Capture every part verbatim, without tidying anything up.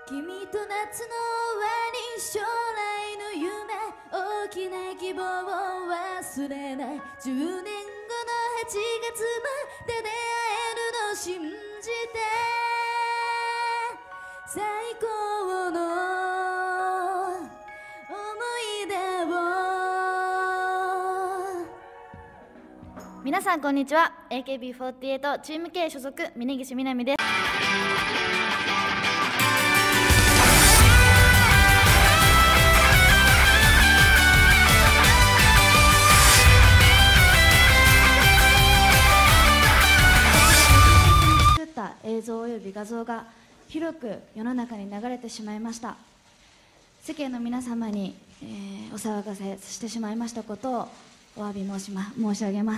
君と夏の終わり、将来の夢、大きな希望を忘れない。じゅうねんごのはちがつまで出会えるの信じて、最高の思い出を。皆さんこんにちは。 エーケービーフォーティーエイト チーム K 所属峯岸みなみです。作った映像および画像が広く世の中に流れてしまいました。世間の皆様に、えー、お騒がせしてしまいましたことをお詫び申し、ま、申し上げます。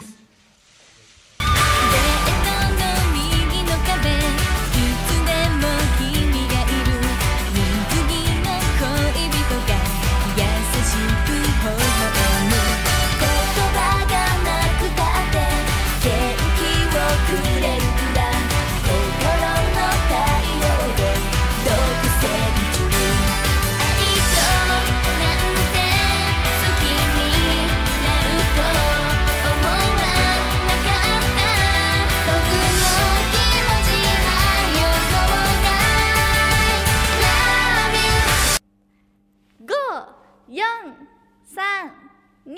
よん、さん、に、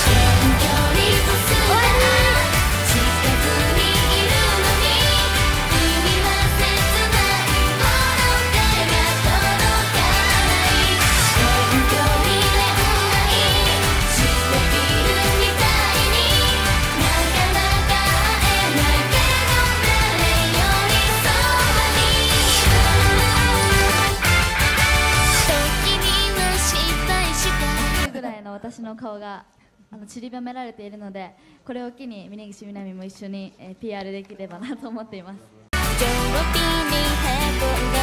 私の顔があの散りばめられているので、これを機に峯岸みなみも一緒に、えー、ピーアール できればなと思っています。